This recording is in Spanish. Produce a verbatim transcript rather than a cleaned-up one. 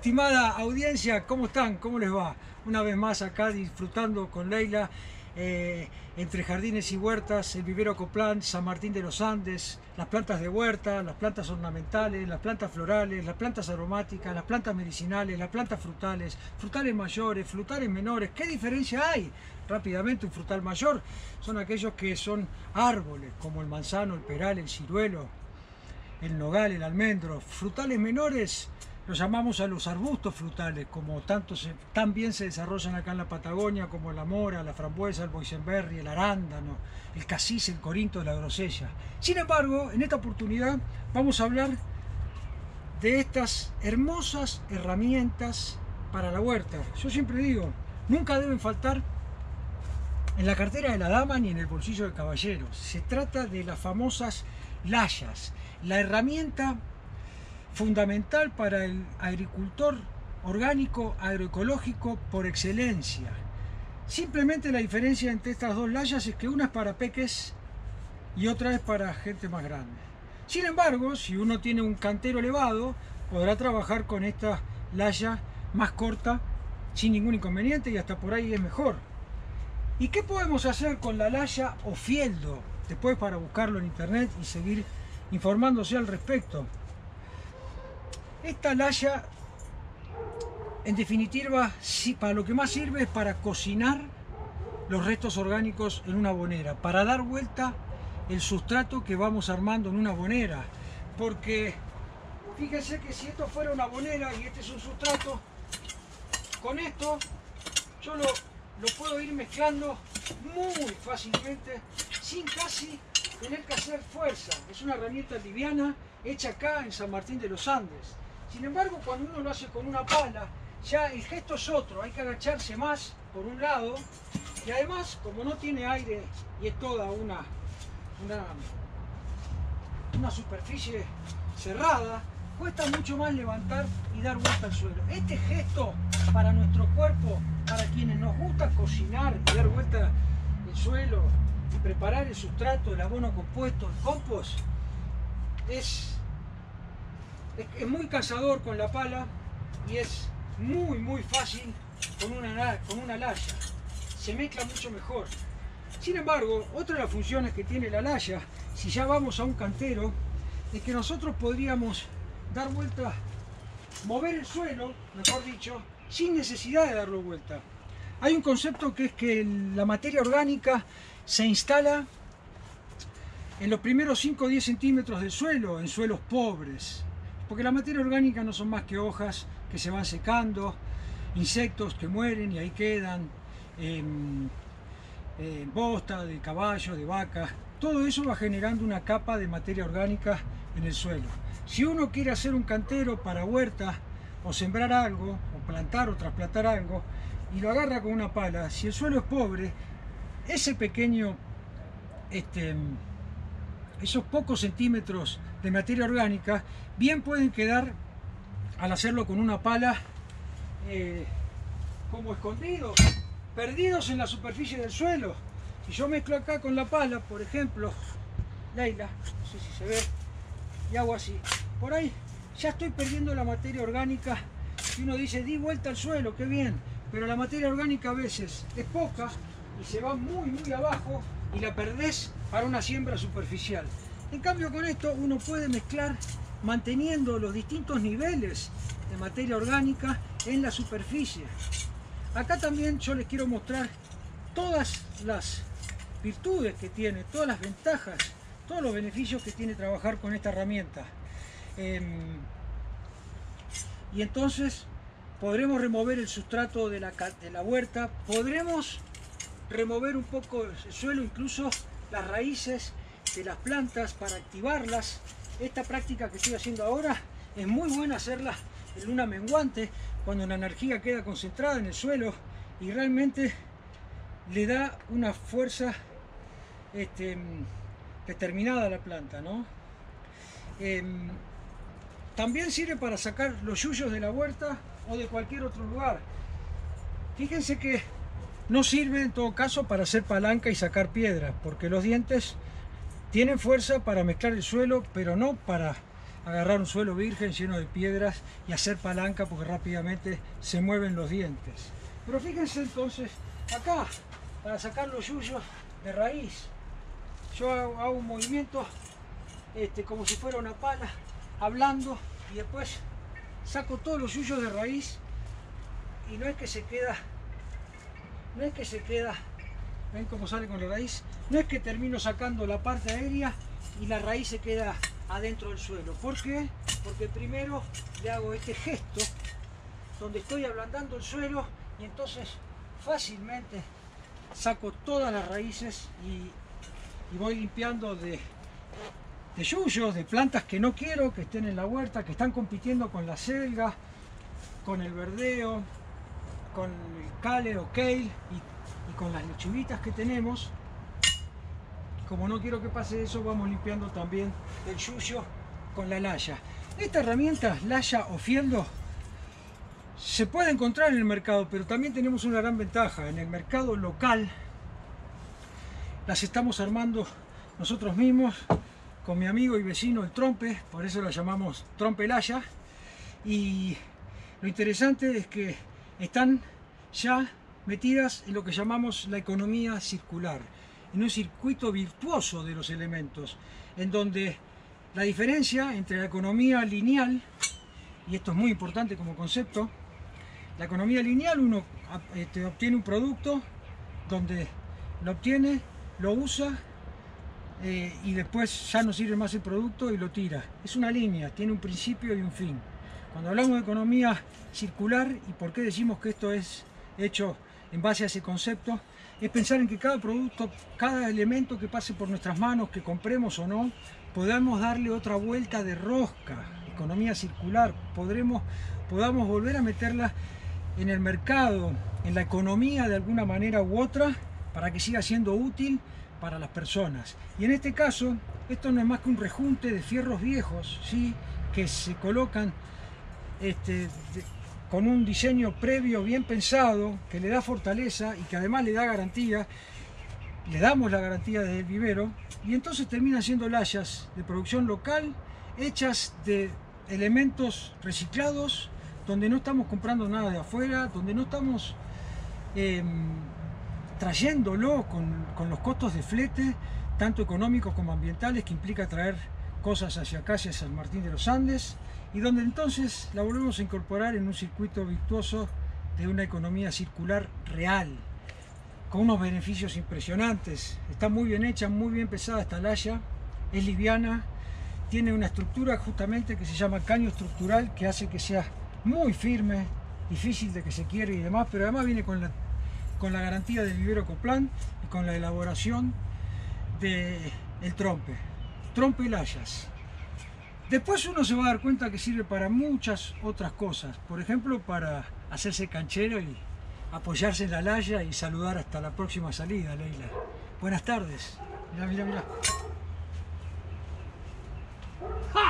Estimada audiencia, ¿cómo están? ¿Cómo les va? Una vez más acá disfrutando con Leila eh, entre jardines y huertas, el vivero Coplan, San Martín de los Andes, las plantas de huerta, las plantas ornamentales, las plantas florales, las plantas aromáticas, las plantas medicinales, las plantas frutales, frutales mayores, frutales menores. ¿Qué diferencia hay? Rápidamente, un frutal mayor son aquellos que son árboles, como el manzano, el peral, el ciruelo, el nogal, el almendro. Frutales menores los llamamos a los arbustos frutales, como tanto se, tan bien se desarrollan acá en la Patagonia, como la mora, la frambuesa, el boysenberry, el arándano, el casis, el corinto, la grosella. Sin embargo, en esta oportunidad vamos a hablar de estas hermosas herramientas para la huerta. Yo siempre digo, nunca deben faltar en la cartera de la dama ni en el bolsillo del caballero. Se trata de las famosas layas, la herramienta fundamental para el agricultor orgánico agroecológico por excelencia. Simplemente la diferencia entre estas dos layas es que una es para peques y otra es para gente más grande. Sin embargo, si uno tiene un cantero elevado, podrá trabajar con esta laya más corta sin ningún inconveniente y hasta por ahí es mejor. ¿Y qué podemos hacer con la laya o fieldo? Después, para buscarlo en internet y seguir informándose al respecto. Esta laya, en definitiva, sí, para lo que más sirve es para cocinar los restos orgánicos en una bonera, para dar vuelta el sustrato que vamos armando en una bonera. Porque fíjense que si esto fuera una bonera y este es un sustrato, con esto yo lo, lo puedo ir mezclando muy fácilmente, sin casi tener que hacer fuerza. Es una herramienta liviana, hecha acá en San Martín de los Andes. Sin embargo, cuando uno lo hace con una pala, ya el gesto es otro, hay que agacharse más por un lado, y además, como no tiene aire y es toda una, una, una superficie cerrada, cuesta mucho más levantar y dar vuelta al suelo. Este gesto para nuestro cuerpo, para quienes nos gusta cocinar y dar vuelta el suelo y preparar el sustrato, el abono compuesto, el compost, es... Es muy cansador con la pala y es muy muy fácil con una, con una laya. Se mezcla mucho mejor. Sin embargo, otra de las funciones que tiene la laya, si ya vamos a un cantero, es que nosotros podríamos dar vuelta, mover el suelo, mejor dicho, sin necesidad de darlo vuelta. Hay un concepto que es que la materia orgánica se instala en los primeros cinco o diez centímetros del suelo, en suelos pobres. Porque la materia orgánica no son más que hojas que se van secando, insectos que mueren y ahí quedan, eh, eh, bosta de caballo, de vaca. Todo eso va generando una capa de materia orgánica en el suelo. Si uno quiere hacer un cantero para huerta o sembrar algo, o plantar o trasplantar algo, y lo agarra con una pala, si el suelo es pobre, ese pequeño, este, esos pocos centímetros de materia orgánica bien pueden quedar, al hacerlo con una pala, eh, como escondidos, perdidos en la superficie del suelo. Si yo mezclo acá con la pala, por ejemplo, Leila, no sé si se ve, y hago así, por ahí ya estoy perdiendo la materia orgánica. Y uno dice, di vuelta al suelo, qué bien, pero la materia orgánica a veces es poca y se va muy muy abajo y la perdés para una siembra superficial. En cambio, con esto uno puede mezclar manteniendo los distintos niveles de materia orgánica en la superficie. Acá también yo les quiero mostrar todas las virtudes que tiene, todas las ventajas, todos los beneficios que tiene trabajar con esta herramienta. Eh, y entonces podremos remover el sustrato de la, de la huerta, podremos remover un poco el suelo, incluso las raíces de las plantas para activarlas. Esta práctica que estoy haciendo ahora es muy buena hacerla en luna menguante, cuando la energía queda concentrada en el suelo y realmente le da una fuerza este, determinada a la planta, ¿no? Eh, también sirve para sacar los yuyos de la huerta o de cualquier otro lugar. Fíjense que no sirve en todo caso para hacer palanca y sacar piedras, porque los dientes tienen fuerza para mezclar el suelo, pero no para agarrar un suelo virgen lleno de piedras y hacer palanca porque rápidamente se mueven los dientes. Pero fíjense entonces, acá, para sacar los yuyos de raíz, yo hago, hago un movimiento este, como si fuera una pala, hablando, y después saco todos los yuyos de raíz, y no es que se queda, no es que se queda, ven cómo sale con la raíz, no es que termino sacando la parte aérea y la raíz se queda adentro del suelo. ¿Por qué? Porque primero le hago este gesto donde estoy ablandando el suelo y entonces fácilmente saco todas las raíces y, y voy limpiando de, de yuyos, de plantas que no quiero que estén en la huerta, que están compitiendo con la selga, con el verdeo, con el kale o kale y, y con las lechuguitas que tenemos. Como no quiero que pase eso, vamos limpiando también el yuyo con la laya. Esta herramienta, laya o fieldo, se puede encontrar en el mercado, pero también tenemos una gran ventaja. En el mercado local las estamos armando nosotros mismos con mi amigo y vecino el Trompe, por eso la llamamos Trompe Laya. Y lo interesante es que están ya metidas en lo que llamamos la economía circular, en un circuito virtuoso de los elementos, en donde la diferencia entre la economía lineal, y esto es muy importante como concepto, la economía lineal, uno este, obtiene un producto donde lo obtiene, lo usa eh, y después ya no sirve más el producto y lo tira. Es una línea, tiene un principio y un fin. Cuando hablamos de economía circular, y por qué decimos que esto es hecho en base a ese concepto, es pensar en que cada producto, cada elemento que pase por nuestras manos, que compremos o no, podamos darle otra vuelta de rosca, economía circular, podremos, podamos volver a meterla en el mercado, en la economía de alguna manera u otra, para que siga siendo útil para las personas. Y en este caso, esto no es más que un rejunte de fierros viejos, ¿sí?, que se colocan este, de, con un diseño previo bien pensado, que le da fortaleza y que además le da garantía, le damos la garantía del vivero, y entonces terminan siendo layas de producción local, hechas de elementos reciclados, donde no estamos comprando nada de afuera, donde no estamos eh, trayéndolo con, con los costos de flete, tanto económicos como ambientales, que implica traer cosas hacia acá, hacia San Martín de los Andes, y donde entonces la volvemos a incorporar en un circuito virtuoso de una economía circular real, con unos beneficios impresionantes. Está muy bien hecha, muy bien pesada esta laya, es liviana, tiene una estructura justamente que se llama caño estructural, que hace que sea muy firme, difícil de que se quiere y demás, pero además viene con la, con la garantía del vivero Coplan y con la elaboración del Trompe, Trompe Layas. Después uno se va a dar cuenta que sirve para muchas otras cosas, por ejemplo para hacerse canchero y apoyarse en la laya y saludar hasta la próxima salida, Leila. Buenas tardes. Mira, mira, mira.